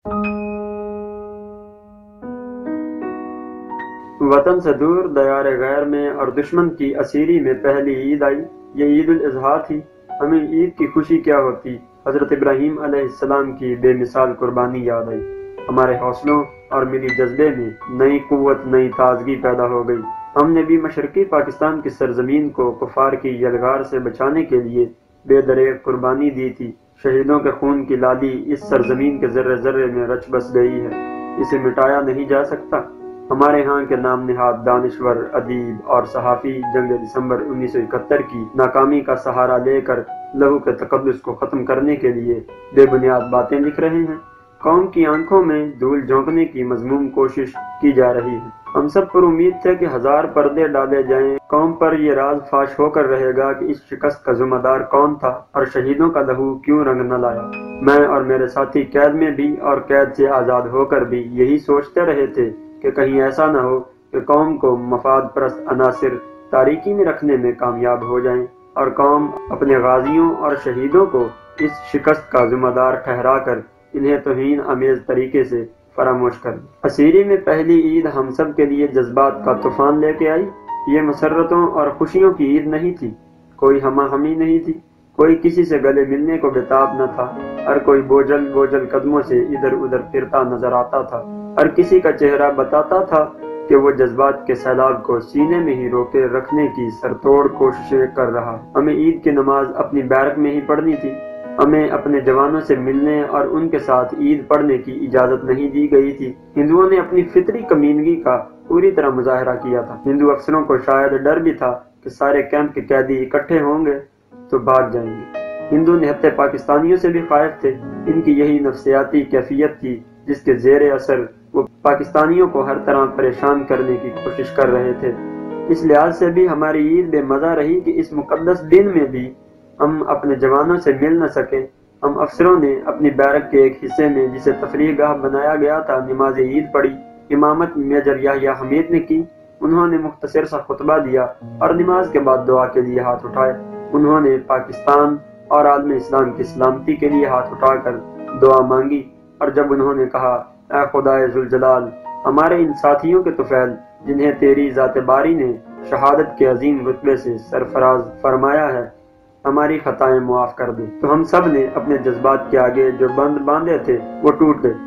وطن سے دور دیار غیر میں اور دشمن کی اسیری میں پہلی عید آئی، یہ عید الاضحیٰ تھی۔ ہمیں عید کی خوشی کیا ہوتی، حضرت ابراہیم علیہ السلام کی بے مثال قربانی یاد آئی۔ ہمارے حوصلوں اور ملی جذبے میں نئی قوت، نئی تازگی پیدا ہو گئی۔ ہم نے بھی مشرقی پاکستان کی سرزمین کو کفار کی یلغار سے بچانے کے لیے بے دریغ قربانی دی تھی۔ شہیدوں کے خون کی لالی اس سرزمین کے ذرے ذرے میں رچ بس گئی ہے، اسے مٹایا نہیں جا سکتا۔ ہمارے ہاں کے نام نہاد دانشور، ادیب اور صحافی جنگ دسمبر 1971 کی ناکامی کا سہارا لے کر لہو کے تقدس کو ختم کرنے کے لیے بے بنیاد باتیں لکھ رہے ہیں۔ قوم کی آنکھوں میں دھول جھونکنے کی مذموم کوشش کی جا رہی ہے۔ ہم سب پر امید تھے کہ ہزار پردے ڈالے جائیں، قوم پر یہ راز فاش ہو کر رہے گا کہ اس شکست کا ذمہ دار کون تھا اور شہیدوں کا لہو کیوں رنگ نہ لایا۔ میں اور میرے ساتھی قید میں بھی اور قید سے آزاد ہو کر بھی یہی سوچتے رہے تھے کہ کہیں ایسا نہ ہو کہ قوم کو مفاد پرست عناصر تاریکی میں رکھنے میں کامیاب ہو جائیں اور قوم اپنے غازیوں اور شہیدوں کو اس شکست کا ذمہ دار ٹھہرا کر انہیں توہین آمیز طریقے سے فراموش کر دے۔ اسیری میں پہلی عید ہم سب کے لیے جذبات کا طوفان لے کے آئی۔ یہ مسرتوں اور خوشیوں کی عید نہیں تھی، کوئی ہمہ ہمی نہیں تھی، کوئی کسی سے گلے ملنے کو بےتاب نہ تھا، ہر کوئی بوجھل بوجھل قدموں سے ادھر ادھر پھرتا نظر آتا تھا، ہر کسی کا چہرہ بتاتا تھا کہ وہ جذبات کے سیلاب کو سینے میں ہی روکے رکھنے کی سرتوڑ کوششیں کر رہا۔ ہمیں عید کی نماز اپنی بیرک میں ہی پڑھنی تھی، ہمیں اپنے جوانوں سے ملنے اور ان کے ساتھ عید پڑھنے کی اجازت نہیں دی گئی تھی۔ ہندوؤں نے اپنی فطری کمینگی کا پوری طرح مظاہرہ کیا تھا۔ ہندو افسروں کو شاید ڈر بھی تھا کہ سارے کیمپ کے قیدی اکٹھے ہوں گے تو بھاگ جائیں گے۔ ہندو نہتے پاکستانیوں سے بھی خائف تھے، ان کی یہی نفسیاتی کیفیت تھی جس کے زیر اثر وہ پاکستانیوں کو ہر طرح پریشان کرنے کی کوشش کر رہے تھے۔ اس لحاظ سے بھی ہماری عید بے مزہ رہی کہ اس مقدس دن میں بھی ہم اپنے جوانوں سے مل نہ سکے۔ ہم افسروں نے اپنی بیرک کے ایک حصے میں جسے تفریح گاہ بنایا گیا تھا نماز عید پڑھی۔ امامت میجر یحییٰ حمید نے کی۔ انہوں نے مختصر سا خطبہ دیا اور نماز کے بعد دعا کے لیے ہاتھ اٹھائے۔ انہوں نے پاکستان اور عالم اسلام کی سلامتی کے لیے ہاتھ اٹھا کر دعا مانگی، اور جب انہوں نے کہا اے خدائے ذوالجلال، ہمارے ان ساتھیوں کے طفیل جنہیں تیری ذات باری نے شہادت کے عظیم رتبے سے سرفراز فرمایا ہے، ہماری خطائیں معاف کر دے، تو ہم سب نے اپنے جذبات کے آگے جو بند باندھے تھے وہ ٹوٹ گئے۔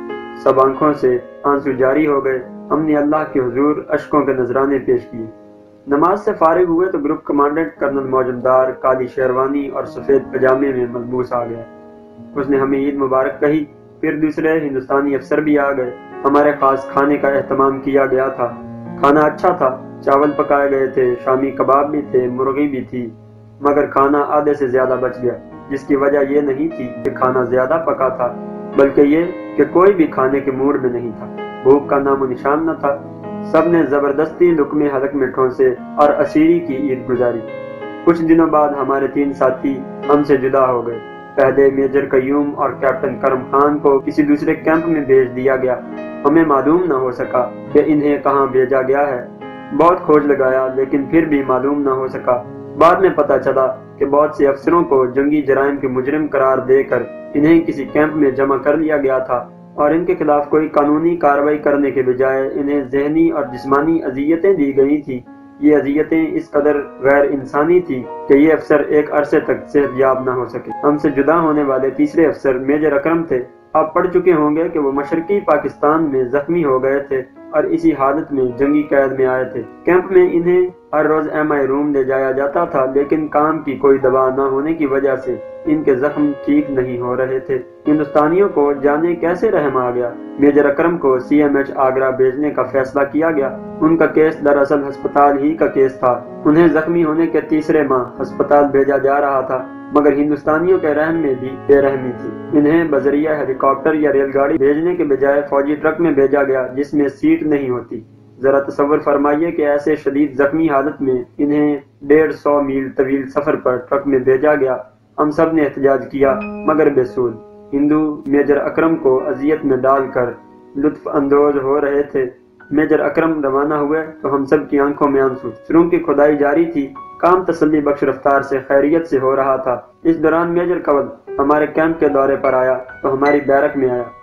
سب آنکھوں سے آنسو جاری ہو گئے۔ ہم نے اللہ کے حضور اشکوں کے نذرانے پیش کیے۔ نماز سے فارغ ہوئے تو گروپ کمانڈنٹ کرنل موجمدار کالی شیروانی اور سفید پجامے میں ملبوس آ گیا۔ اس نے ہمیں عید مبارک کہی۔ پھر دوسرے ہندوستانی افسر بھی آ گئے۔ ہمارے خاص کھانے کا اہتمام کیا گیا تھا۔ کھانا اچھا تھا، چاول پکائے گئے تھے، شامی کباب بھی تھے، مرغی بھی تھی، مگر کھانا آدھے سے زیادہ بچ گیا، جس کی وجہ یہ نہیں تھی کہ کھانا زیادہ پکا تھا، بلکہ یہ کہ کوئی بھی کھانے کے موڈ میں نہیں تھا۔ بھوک کا نام و نشان نہ تھا۔ سب نے زبردستی لقمے حلق میں ٹھونسے اور اسیری کی عید گزاری۔ کچھ دنوں بعد ہمارے 3 ساتھی ہم سے جدا ہو گئے۔ پہلے میجر قیوم اور کیپٹن کرم خان کو کسی دوسرے کیمپ میں بھیج دیا گیا۔ ہمیں معلوم نہ ہو سکا کہ انہیں کہاں بھیجا گیا ہے۔ بہت کھوج لگایا لیکن پھر بھی معلوم نہ ہو سکا۔ بعد میں پتہ چلا کہ بہت سے افسروں کو جنگی جرائم کے مجرم قرار دے کر انہیں کسی کیمپ میں جمع کر لیا گیا تھا، اور ان کے خلاف کوئی قانونی کارروائی کرنے کے بجائے انہیں ذہنی اور جسمانی اذیتیں دی گئی تھیں۔ یہ اذیتیں اس قدر غیر انسانی تھی کہ یہ افسر ایک عرصے تک صحت یاب نہ ہو سکے۔ ہم سے جدا ہونے والے تیسرے افسر میجر اکرم تھے۔ آپ پڑھ چکے ہوں گے کہ وہ مشرقی پاکستان میں زخمی ہو گئے تھے اور اسی حالت میں جنگی قید میں آئے تھے۔ کیمپ میں انہیں ہر روز MI روم لے جایا جاتا تھا، لیکن کام کی کوئی دوا نہ ہونے کی وجہ سے ان کے زخم ٹھیک نہیں ہو رہے تھے۔ ہندوستانیوں کو جانے کیسے رحم آ گیا۔ میجر اکرم کو CMH آگرہ بھیجنے کا فیصلہ کیا گیا۔ ان کا کیس دراصل ہسپتال ہی کا کیس تھا۔ انہیں زخمی ہونے کے تیسرے ماہ ہسپتال بھیجا جا رہا تھا، مگر ہندوستانیوں کے رحم میں بھی بے رحمی تھی۔ انہیں بذریعہ ہیلی کاپٹر یا ریل گاڑی بھیجنے کے بجائے فوجی ٹرک میں بھیجا گیا جس میں سیٹ نہیں ہوتی۔ ذرا تصور فرمائیے کہ ایسے شدید زخمی حالت میں انہیں 150 میل طویل سفر پر ٹرک میں بھیجا گیا۔ ہم سب نے احتجاج کیا مگر بے سود۔ ہندو میجر اکرم کو اذیت میں ڈال کر لطف اندوز ہو رہے تھے۔ میجر اکرم روانہ ہوئے تو ہم سب کی آنکھوں میں آنسو۔ سرنگ کی کھدائی جاری تھی۔ کام تسلی بخش رفتار سے خیریت سے ہو رہا تھا۔ اس دوران میجر کنول ہمارے کیمپ کے دورے پر آیا تو ہماری بیرک میں آیا۔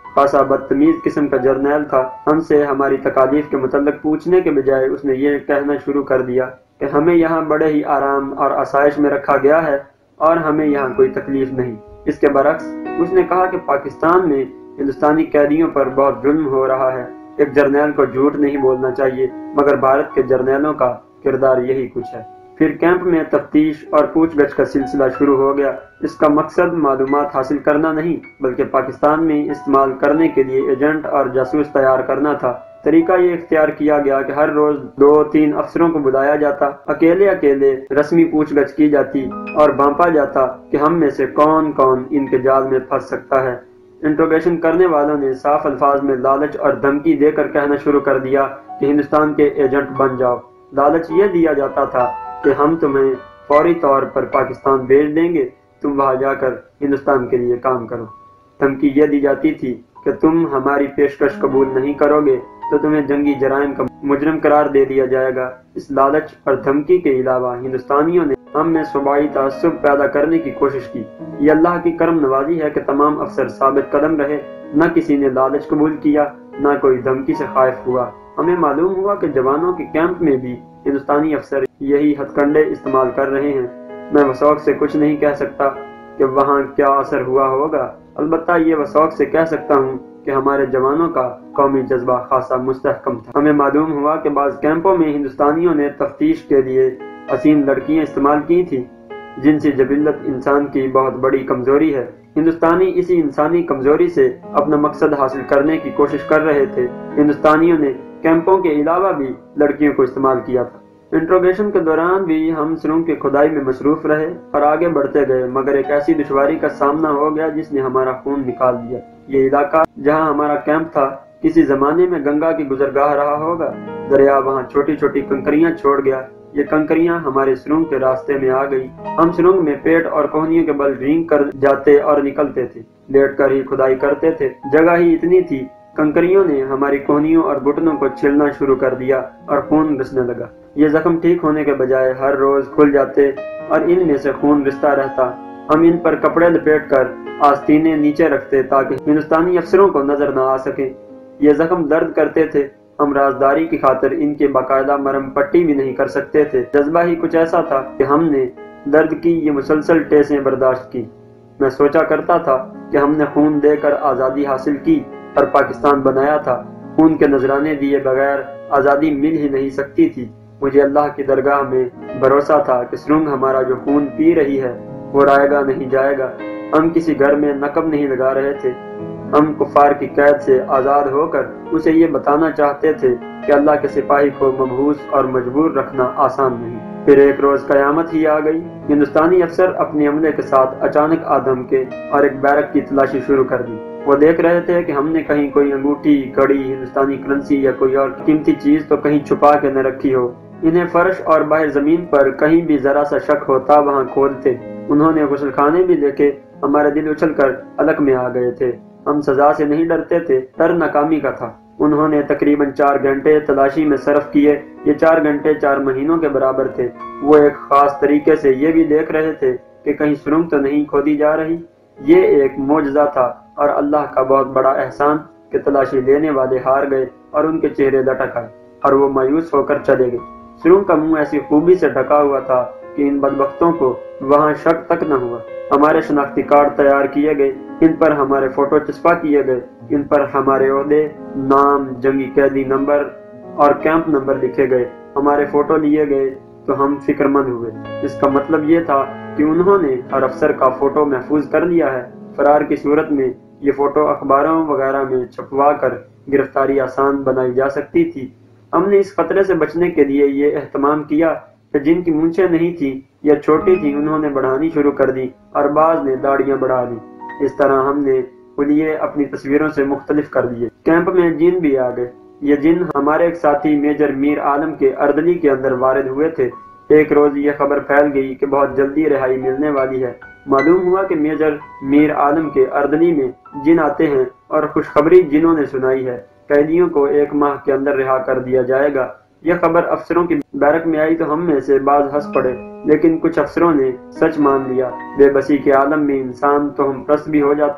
خاصا بدتمیز قسم کا جرنیل تھا۔ ہم سے ہماری تکالیف کے متعلق پوچھنے کے بجائے اس نے یہ کہنا شروع کر دیا کہ ہمیں یہاں بڑے ہی آرام اور آسائش میں رکھا گیا ہے اور ہمیں یہاں کوئی تکلیف نہیں۔ اس کے برعکس اس نے کہا کہ پاکستان میں ہندوستانی قیدیوں پر بہت ظلم ہو رہا ہے۔ ایک جرنیل کو جھوٹ نہیں بولنا چاہیے، مگر بھارت کے جرنیلوں کا کردار یہی کچھ ہے۔ پھر کیمپ میں تفتیش اور پوچھ گچھ کا سلسلہ شروع ہو گیا۔ اس کا مقصد معلومات حاصل کرنا نہیں، بلکہ پاکستان میں استعمال کرنے کے لیے ایجنٹ اور جاسوس تیار کرنا تھا۔ طریقہ یہ اختیار کیا گیا کہ ہر روز 2-3 افسروں کو بلایا جاتا، اکیلے رسمی پوچھ گچھ کی جاتی اور بھانپا جاتا کہ ہم میں سے کون کون ان کے جال میں پھنس سکتا ہے۔ انٹروگیشن کرنے والوں نے صاف الفاظ میں لالچ اور دھمکی دے کر کہنا شروع کر دیا کہ ہندوستان کے ایجنٹ بن جاؤ۔ لالچ یہ دیا جاتا تھا کہ ہم تمہیں فوری طور پر پاکستان بھیج دیں گے، تم وہاں جا کر ہندوستان کے لیے کام کرو۔ دھمکی یہ دی جاتی تھی کہ تم ہماری پیشکش قبول نہیں کرو گے تو تمہیں جنگی جرائم کا مجرم قرار دے دیا جائے گا۔ اس لالچ اور دھمکی کے علاوہ ہندوستانیوں نے ہم میں صوبائی تعصب پیدا کرنے کی کوشش کی۔ یہ اللہ کی کرم نوازی ہے کہ تمام افسر ثابت قدم رہے، نہ کسی نے لالچ قبول کیا، نہ کوئی دھمکی سے خائف ہوا۔ ہمیں معلوم ہوا کہ جوانوں کے کیمپ میں بھی ہندوستانی افسر یہی ہتھ کنڈے استعمال کر رہے ہیں۔ میں وثوق سے کچھ نہیں کہہ سکتا کہ وہاں کیا اثر ہوا ہوگا، البتہ یہ وثوق سے کہہ سکتا ہوں کہ ہمارے جوانوں کا قومی جذبہ خاصا مستحکم تھا۔ ہمیں معلوم ہوا کہ بعض کیمپوں میں ہندوستانیوں نے تفتیش کے لیے حسین لڑکیاں استعمال کی تھیں، جنسی جبلت انسان کی بہت بڑی کمزوری ہے۔ ہندوستانی اسی انسانی کمزوری سے اپنا مقصد حاصل کرنے کی کوشش کر رہے تھے۔ ہندوستانیوں نے کیمپوں کے علاوہ بھی لڑکیوں کو استعمال کیا تھا۔ انٹروگیشن کے دوران بھی ہم سرنگ کی کھدائی میں مصروف رہے اور آگے بڑھتے گئے، مگر ایک ایسی دشواری کا سامنا ہو گیا جس نے ہمارا خون نکال دیا۔ یہ علاقہ جہاں ہمارا کیمپ تھا کسی زمانے میں گنگا کی گزرگاہ رہا ہوگا۔ دریا وہاں چھوٹی چھوٹی کنکریاں چھوڑ گیا۔ یہ کنکریاں ہمارے سرنگ کے راستے میں آ گئی۔ ہم سرنگ میں پیٹ اور کوہنیوں کے بل رینگ کر جاتے اور نکلتے تھے، لیٹ کر ہی کھدائی کرتے تھے۔ جگہ ہی اتنی تھی، کنکریوں نے ہماری کوہنیوں اور گھٹنوں کو چھلنا شروع کر دیا اور خون رسنے لگا۔ یہ زخم ٹھیک ہونے کے بجائے ہر روز کھل جاتے اور ان میں سے خون رستا رہتا۔ ہم ان پر کپڑے لپیٹ کر آستینے نیچے رکھتے تاکہ ہندوستانی افسروں کو نظر نہ آ سکے۔ یہ زخم درد کرتے تھے، ہم رازداری کی خاطر ان کی باقاعدہ مرہم پٹی بھی نہیں کر سکتے تھے۔ جذبہ ہی کچھ ایسا تھا کہ ہم نے درد کی یہ مسلسل ٹیسیں برداشت کی۔ میں سوچا کرتا تھا کہ ہم نے خون دے کر آزادی حاصل کی اور پاکستان بنایا تھا۔ خون کے نذرانے دیے بغیر آزادی مل ہی نہیں سکتی تھی۔ مجھے اللہ کی درگاہ میں بھروسہ تھا کہ سرنگ ہمارا جو خون پی رہی ہے وہ رائے گا نہیں جائے گا۔ ہم کسی گھر میں نقب نہیں لگا رہے تھے۔ ہم کفار کی قید سے آزاد ہو کر اسے یہ بتانا چاہتے تھے کہ اللہ کے سپاہی کو مبہوس اور مجبور رکھنا آسان نہیں۔ پھر ایک روز قیامت ہی آ گئی۔ ہندوستانی افسر اپنے عملے کے ساتھ اچانک آدم کے اور ایک بیرک کی تلاشی شروع کر دی۔ وہ دیکھ رہے تھے کہ ہم نے کہیں کوئی انگوٹھی، گھڑی، ہندوستانی کرنسی یا کوئی اور قیمتی چیز تو کہیں چھپا کے نہ رکھی ہو۔ انہیں فرش اور باہر زمین پر کہیں بھی ذرا سا شک ہوتا وہاں کھودتے۔ انہوں نے غسل خانے بھی دیکھے۔ ہمارے دل اچھل کر الگ میں آ گئے تھے۔ ہم سزا سے نہیں ڈرتے تھے، ڈر ناکامی کا تھا۔ انہوں نے تقریباً 4 گھنٹے تلاشی میں صرف کیے۔ یہ 4 گھنٹے 4 مہینوں کے برابر تھے۔ وہ ایک خاص طریقے سے یہ بھی دیکھ رہے تھے کہ کہیں سرنگ تو نہیں کھودی جا رہی۔ یہ ایک معجزہ تھا اور اللہ کا بہت بڑا احسان کہ تلاشی لینے والے ہار گئے اور ان کے چہرے لٹک آئے اور وہ مایوس ہو کر چلے گئے۔ سرنگ کا منہ ایسی خوبی سے ڈھکا ہوا تھا کہ ان بدبختوں کو وہاں شک تک نہ ہوا۔ ہمارے شناختی کارڈ تیار کیے گئے، ان پر ہمارے فوٹو چسپاں کیے گئے، ان پر ہمارے عہدے، نام، جنگی قیدی نمبر اور کیمپ نمبر لکھے گئے۔ ہمارے فوٹو لیے گئے تو ہم فکر مند ہوئے۔ اس کا مطلب یہ تھا کہ انہوں نے ہر افسر کا فوٹو محفوظ کر لیا ہے۔ فرار کی صورت میں یہ فوٹو اخباروں وغیرہ میں چھپوا کر گرفتاری آسان بنائی جا سکتی تھی۔ ہم نے اس خطرے سے بچنے کے لیے یہ اہتمام کیا کہ جن کی مونچھیں نہیں تھیں یا چھوٹی تھیں انہوں نے بڑھانی شروع کر دی اور بعض نے داڑیاں بڑھا لی۔ اس طرح ہم نے حلیے اپنی تصویروں سے مختلف کر دیے۔ کیمپ میں جن بھی آ گئے۔ یہ جن ہمارے ایک ساتھی میجر میر عالم کے اردلی کے اندر وارد ہوئے تھے۔ ایک روز یہ خبر پھیل گئی کہ بہت جلدی رہائی ملنے والی ہے۔ معلوم ہوا کہ میجر میر عالم کے اردلی میں جن آتے ہیں اور خوشخبری جنہوں نے سنائی ہے، قیدیوں کو 1 ماہ کے اندر رہا کر دیا جائے گا۔ یہ خبر افسروں کی بیرک میں آئی تو ہم میں سے بعض ہنس پڑے، لیکن کچھ افسروں نے سچ مان لیا۔ بے بسی کے عالم میں انسان توہم پرست بھی ہو جاتا ہے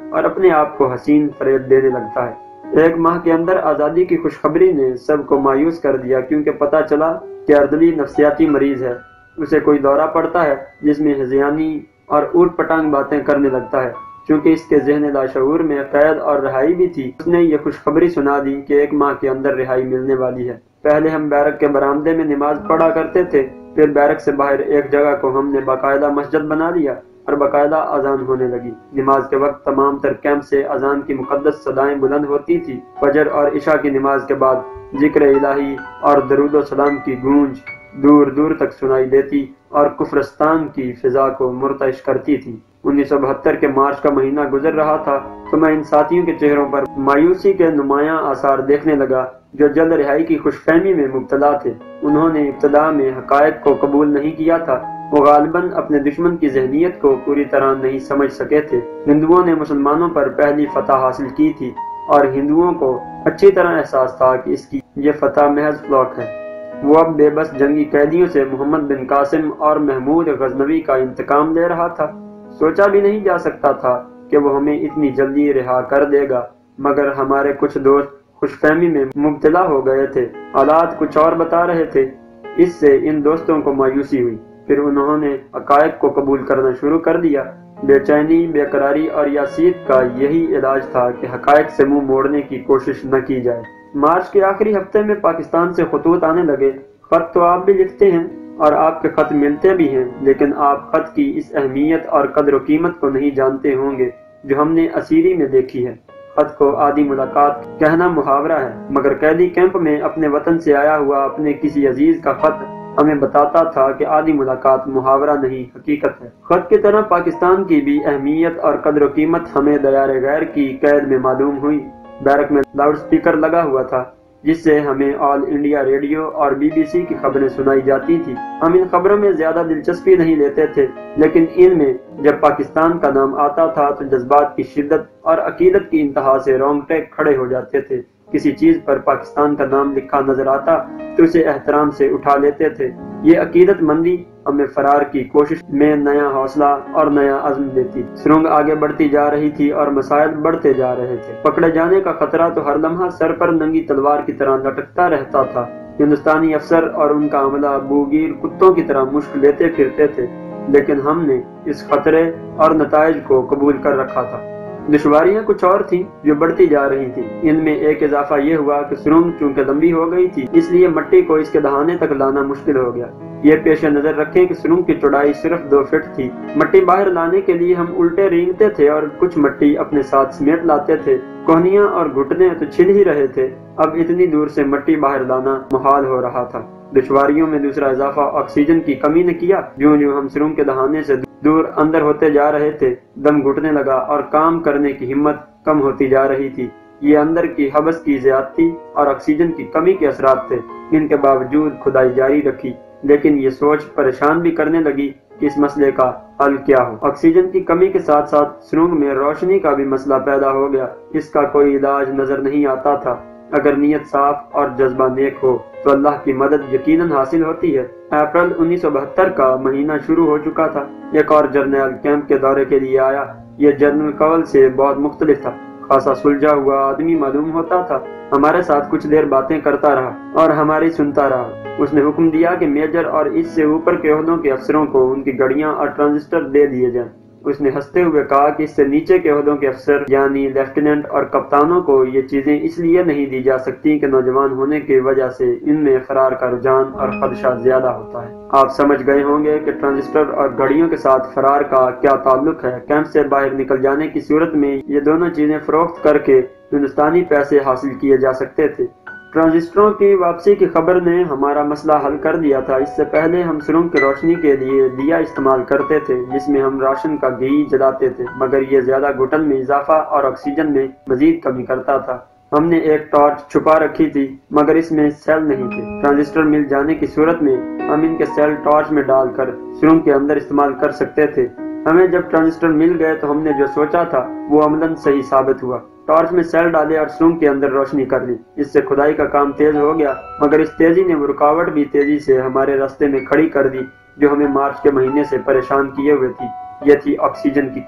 اور اپنے آپ کو حسین فریب دینے لگتا ہے۔ 1 ماہ کے اندر آزادی کی خوشخبری نے سب کو مایوس کر دیا، کیونکہ پتہ چلا کہ اردلی نفسیاتی مریض ہے۔ اسے کوئی دورہ پڑتا ہے جس میں ہذیانی اور اوٹ پٹانگ باتیں کرنے لگتا ہے۔ چونکہ اس کے ذہن لاشعور میں قید اور رہائی بھی تھی، اس نے یہ خوشخبری سنا دی کہ 1 ماہ کے اندر رہائی ملنے والی ہے۔ پہلے ہم بیرک کے برآمدے میں نماز پڑھا کرتے تھے، پھر بیرک سے باہر ایک جگہ کو ہم نے باقاعدہ مسجد بنا لیا اور باقاعدہ اذان ہونے لگی۔ نماز کے وقت تمام تر کیمپ سے اذان کی مقدس صدائیں بلند ہوتی تھی۔ فجر اور عشاء کی نماز کے بعد ذکر الہی اور درود و سلام کی گونج دور دور تک سنائی دیتی اور کفرستان کی فضا کو مرتعش کرتی تھی۔ 1972 کے مارچ کا مہینہ گزر رہا تھا تو میں ان ساتھیوں کے چہروں پر مایوسی کے نمایاں آثار دیکھنے لگا جو جلد رہائی کی خوش فہمی میں مبتلا تھے۔ انہوں نے ابتدا میں حقائق کو قبول نہیں کیا تھا، وہ غالباً اپنے دشمن کی ذہنیت کو پوری طرح نہیں سمجھ سکے تھے۔ ہندوؤں نے مسلمانوں پر پہلی فتح حاصل کی تھی اور ہندوؤں کو اچھی طرح احساس تھا کہ اس کی یہ فتح محض فلوک ہے۔ وہ اب بے بس جنگی قیدیوں سے محمد بن قاسم اور محمود غزنوی کا انتقام لے رہا تھا۔ سوچا بھی نہیں جا سکتا تھا کہ وہ ہمیں اتنی جلدی رہا کر دے گا، مگر ہمارے کچھ دوست خوش فہمی میں مبتلا ہو گئے تھے، حالات کچھ اور بتا رہے تھے۔ اس سے ان دوستوں کو مایوسی ہوئی، پھر انہوں نے حقائق کو قبول کرنا شروع کر دیا۔ بے چینی، بے قراری اور یاسیت کا یہی علاج تھا کہ حقائق سے منہ موڑنے کی کوشش نہ کی جائے۔ مارچ کے آخری ہفتے میں پاکستان سے خطوط آنے لگے۔ خط تو آپ بھی لکھتے ہیں اور آپ کے خط ملتے بھی ہیں، لیکن آپ خط کی اس اہمیت اور قدر و قیمت کو نہیں جانتے ہوں گے جو ہم نے اسیری میں دیکھی ہے۔ خط کو آدھی ملاقات کہنا محاورہ ہے، مگر قیدی کیمپ میں اپنے وطن سے آیا ہوا اپنے کسی عزیز کا خط ہمیں بتاتا تھا کہ آدھی ملاقات محاورہ نہیں، حقیقت ہے۔ خط کی طرح پاکستان کی بھی اہمیت اور قدر و قیمت ہمیں دیار غیر کی قید میں معلوم ہوئی۔ بیرک میں لاؤڈ سپیکر لگا ہوا تھا جس سے ہمیں آل انڈیا ریڈیو اور BBC کی خبریں سنائی جاتی تھی۔ ہم ان خبروں میں زیادہ دلچسپی نہیں لیتے تھے، لیکن ان میں جب پاکستان کا نام آتا تھا تو جذبات کی شدت اور عقیدت کی انتہا سے رونگٹے کھڑے ہو جاتے تھے۔ کسی چیز پر پاکستان کا نام لکھا نظر آتا تو اسے احترام سے اٹھا لیتے تھے۔ یہ عقیدت مندی ہمیں فرار کی کوشش میں نیا حوصلہ اور نیا عزم دیتی۔ سرنگ آگے بڑھتی جا رہی تھی اور مسائل بڑھتے جا رہے تھے۔ پکڑے جانے کا خطرہ تو ہر لمحہ سر پر ننگی تلوار کی طرح لٹکتا رہتا تھا۔ ہندوستانی افسر اور ان کا عملہ بوگیر کتوں کی طرح مشک لیتے پھرتے تھے، لیکن ہم نے اس خطرے اور نتائج کو قبول کر رکھا تھا۔ دشواریاں کچھ اور تھیں جو بڑھتی جا رہی تھیں۔ ان میں ایک اضافہ یہ ہوا کہ سرنگ چونکہ لمبی ہو گئی تھی، اس لیے مٹی کو اس کے دہانے تک لانا مشکل ہو گیا۔ یہ پیش نظر رکھیں کہ سرنگ کی چوڑائی صرف 2 فٹ تھی۔ مٹی باہر لانے کے لیے ہم الٹے رینگتے تھے اور کچھ مٹی اپنے ساتھ سمیٹ لاتے تھے۔ کوہنیاں اور گھٹنے تو چھل ہی رہے تھے، اب اتنی دور سے مٹی باہر لانا محال ہو رہا تھا۔ دشواریوں میں دوسرا اضافہ آکسیجن کی کمی نے کیا۔ جوں جوں ہم سرنگ کے دہانے سے دور اندر ہوتے جا رہے تھے، دم گھٹنے لگا اور کام کرنے کی ہمت کم ہوتی جا رہی تھی۔ یہ اندر کی حبس کی زیادتی اور آکسیجن کی کمی کے اثرات تھے۔ ان کے باوجود کھدائی جاری رکھی، لیکن یہ سوچ پریشان بھی کرنے لگی کہ اس مسئلے کا حل کیا ہو۔ آکسیجن کی کمی کے ساتھ ساتھ سرنگ میں روشنی کا بھی مسئلہ پیدا ہو گیا۔ اس کا کوئی علاج نظر نہیں آتا تھا۔ اگر نیت صاف اور جذبہ نیک ہو تو اللہ کی مدد یقیناً حاصل ہوتی ہے۔ اپریل 1972 کا مہینہ شروع ہو چکا تھا۔ ایک اور جرنیل کیمپ کے دورے کے لیے آیا۔ یہ جنرل کول سے بہت مختلف تھا، خاصا سلجھا ہوا آدمی معلوم ہوتا تھا۔ ہمارے ساتھ کچھ دیر باتیں کرتا رہا اور ہماری سنتا رہا۔ اس نے حکم دیا کہ میجر اور اس سے اوپر کے عہدوں کے افسروں کو ان کی گڑیاں اور ٹرانزسٹر دے دیے جائیں۔ اس نے ہنستے ہوئے کہا کہ اس سے نیچے کے عہدوں کے افسر یعنی لیفٹیننٹ اور کپتانوں کو یہ چیزیں اس لیے نہیں دی جا سکتی کہ نوجوان ہونے کی وجہ سے ان میں فرار کا رجحان اور خدشہ زیادہ ہوتا ہے۔ آپ سمجھ گئے ہوں گے کہ ٹرانزسٹر اور گھڑیوں کے ساتھ فرار کا کیا تعلق ہے۔ کیمپ سے باہر نکل جانے کی صورت میں یہ دونوں چیزیں فروخت کر کے ہندوستانی پیسے حاصل کیے جا سکتے تھے۔ ٹرانزسٹروں کی واپسی کی خبر نے ہمارا مسئلہ حل کر دیا تھا۔ اس سے پہلے ہم سرنگ کی روشنی کے لیے دیا استعمال کرتے تھے جس میں ہم راشن کا گھی جلاتے تھے، مگر یہ زیادہ گھٹن میں اضافہ اور آکسیجن میں مزید کمی کرتا تھا۔ ہم نے ایک ٹارچ چھپا رکھی تھی مگر اس میں سیل نہیں تھے۔ ٹرانزسٹر مل جانے کی صورت میں ہم ان کے سیل ٹارچ میں ڈال کر سرنگ کے اندر استعمال کر سکتے تھے۔ ہمیں جب ٹرانزسٹر مل گئے تو ہم نے جو سوچا تھا وہ عملاً صحیح ثابت ہوا۔ ٹارچ میں سیل ڈالے اور سرنگ کے اندر روشنی کر لی۔ اس سے کھدائی کا کام تیز ہو گیا، مگر اس تیزی نے وہ رکاوٹ بھی تیزی سے ہمارے راستے میں کھڑی کر دی جو ہمیں مارچ کے مہینے سے پریشان کیے ہوئے تھی۔ یہ تھی آکسیجن کی کمی۔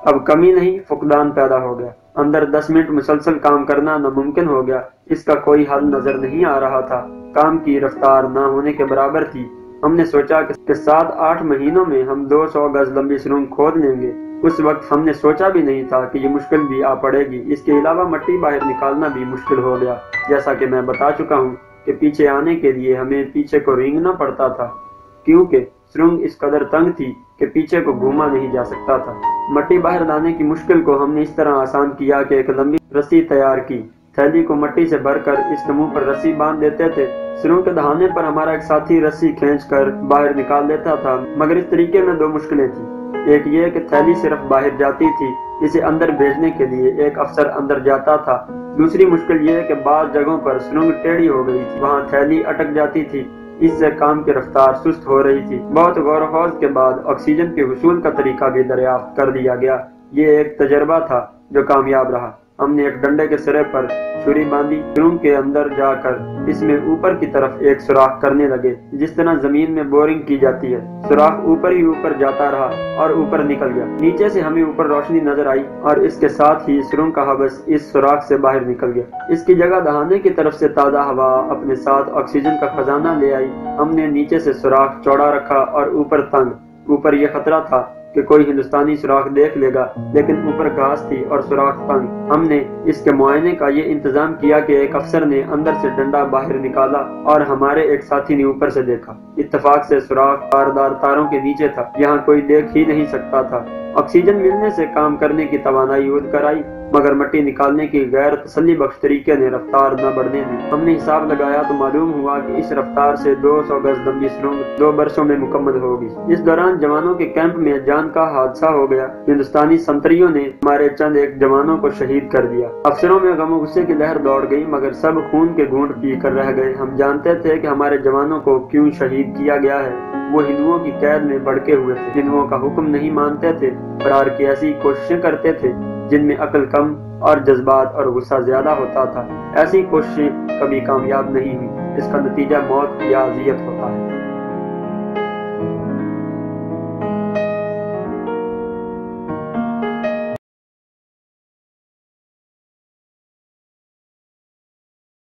اب कमी नहीं, फुकदान पैदा हो गया। अंदर 10 मिनट मुसलसल काम करना नामुमकिन हो गया। इसका कोई हल नजर नहीं आ रहा था। काम की रफ्तार ना होने के बराबर थी। हमने सोचा कि 7-8 महीनों में हम 200 गज लंबी सुरंग खोद लेंगे। उस वक्त हमने सोचा भी नहीं था कि ये मुश्किल भी आ पड़ेगी। इसके अलावा मट्टी बाहर निकालना भी मुश्किल हो गया। जैसा कि मैं बता चुका हूँ कि पीछे आने के लिए हमें पीछे को रेंगना पड़ता था, क्योंकि सुरंग इस कदर तंग थी कि पीछे को घूमा नहीं जा सकता था। मट्टी बाहर लाने की मुश्किल को हमने इस तरह आसान किया कि एक लंबी रस्सी तैयार की। थैली को मट्टी से भरकर इसके मुंह पर रस्सी बांध देते थे। सुरंग के दहाने पर हमारा एक साथी रस्सी खींचकर बाहर निकाल देता था, मगर इस तरीके में 2 मुश्किलें थी। एक ये कि थैली सिर्फ बाहर जाती थी, इसे अंदर भेजने के लिए एक अफसर अंदर जाता था। दूसरी मुश्किल ये कि बाज़ जगहों पर सुरंग टेढ़ी हो गई थी, वहाँ थैली अटक जाती थी। इससे काम की रफ्तार सुस्त हो रही थी। बहुत गौर व खौज के बाद ऑक्सीजन के हुसूल का तरीका भी दरियाफ्त कर दिया गया। ये एक तजर्बा था जो कामयाब रहा। हमने एक डंडे के सिरे पर छुरी बांधी, सुरंग के अंदर जाकर इसमें ऊपर की तरफ एक सुराख करने लगे, जिस तरह जमीन में बोरिंग की जाती है। सुराख ऊपर ही ऊपर जाता रहा और ऊपर निकल गया। नीचे से हमें ऊपर रोशनी नजर आई और इसके साथ ही सुरंग का हवस इस सुराख से बाहर निकल गया। इसकी जगह दहाने की तरफ से ताज़ा हवा अपने साथ ऑक्सीजन का खजाना ले आई। हमने नीचे से सुराख चौड़ा रखा और ऊपर तंग। ऊपर यह खतरा था कि कोई हिंदुस्तानी सुराख देख लेगा, लेकिन ऊपर घास थी और सुराख तंग। हमने इसके मुआयने का ये इंतजाम किया कि एक अफसर ने अंदर से डंडा बाहर निकाला और हमारे एक साथी ने ऊपर से देखा। इत्तेफाक से सुराख तारदार तारों के नीचे था, यहाँ कोई देख ही नहीं सकता था। ऑक्सीजन मिलने से काम करने की तवानाई उद कर आई, मगर मट्टी निकालने की गैर तसल्ली बख्श तरीके ने रफ्तार न बढ़ने दी। हमने हिसाब लगाया तो मालूम हुआ कि इस रफ्तार से 200 गज लंबी सुरंग 2 बरसों में मुकम्मल होगी। इस दौरान जवानों के कैंप में जान का हादसा हो गया। हिंदुस्तानी संतरियों ने हमारे चंद एक जवानों को शहीद कर दिया। अफसरों में गम गुस्से की लहर दौड़ गई, मगर सब खून के घूंट पी कर रह गए। हम जानते थे कि हमारे जवानों को क्यों शहीद किया गया है। वो हिंदुओं की कैद में भड़के हुए थे, हिंदुओं का हुक्म नहीं मानते थे, फरार की ऐसी कोशिशें करते थे जिनमें अक्ल कम और जज्बात और गुस्सा ज्यादा होता था। ऐसी कोशिशें कभी कामयाब नहीं हुई। इसका नतीजा मौत या अजियत होता है।